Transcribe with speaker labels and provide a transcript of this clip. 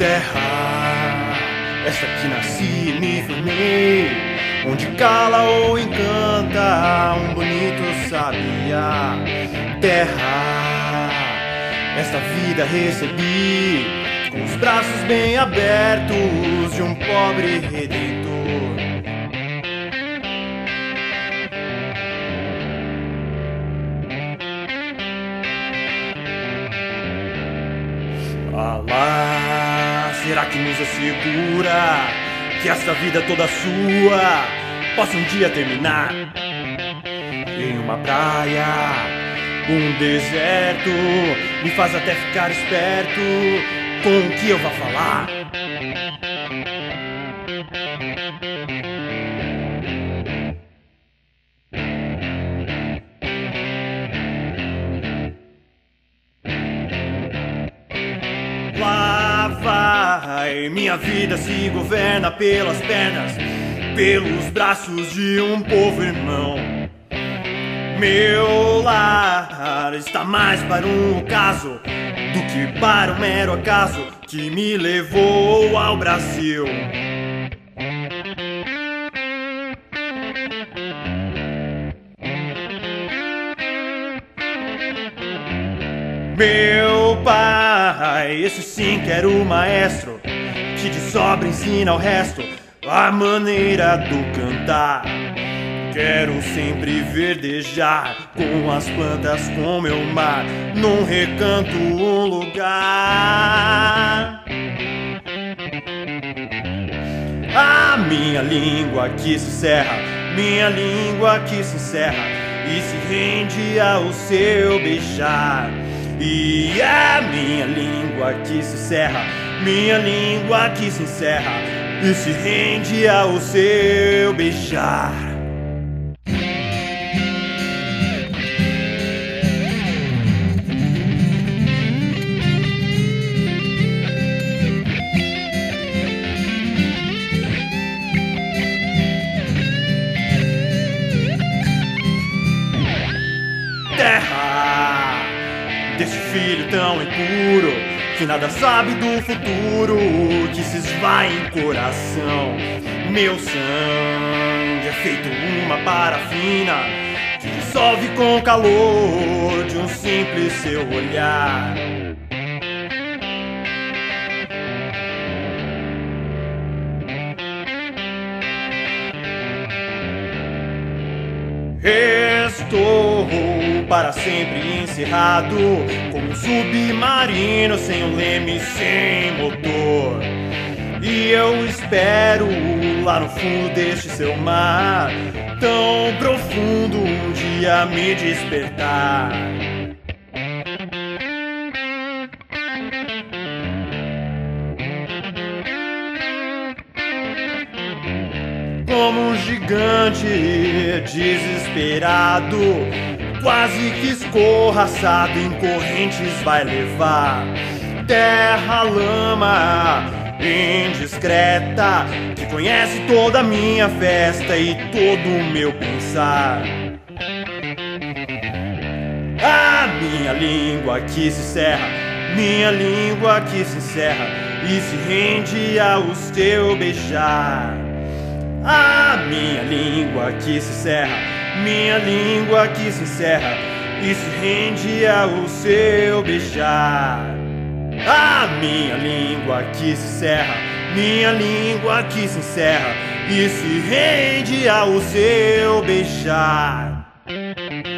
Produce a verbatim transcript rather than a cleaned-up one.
Speaker 1: Terra, esta que nasci e me formei, onde cala ou encanta um bonito sabiá. Terra, esta vida recebi com os braços bem abertos de um pobre redentor. Alá, será que nos assegura que esta vida toda sua possa um dia terminar em uma praia, um deserto? Me faz até ficar esperto com o que eu vou falar. Lá vai, minha vida se governa pelas pernas, pelos braços de um povo irmão. Meu lar está mais para um ocaso do que para um mero acaso que me levou ao Brasil. Meu pai, esse sim que era o maestro, que de sobra ensina ao resto a maneira do cantar. Quero sempre verdejar com as plantas, com meu mar, num recanto um lugar. A minha língua que se cerra, minha língua que se encerra e se rende ao seu beijar. E a minha língua que se cerra, minha língua que se encerra e se rende ao seu beijar. Terra, desse filho tão impuro que nada sabe do futuro, que se esvai em coração. Meu sangue é feito uma parafina que dissolve com o calor de um simples seu olhar. Estou para sempre encerrado como um submarino sem um leme, sem motor. E eu espero lá no fundo deste seu mar tão profundo um dia me despertar. Como um gigante desesperado, quase que escorraçado em correntes vai levar. Terra, lama indiscreta, que conhece toda a minha festa e todo o meu pensar. A minha língua que se cerra, minha língua que se encerra e se rende ao teu beijar. A minha língua que se cerra, minha língua que se encerra e se rende ao seu beijar. A minha língua que se cerra, minha língua que se encerra e se rende ao seu beijar.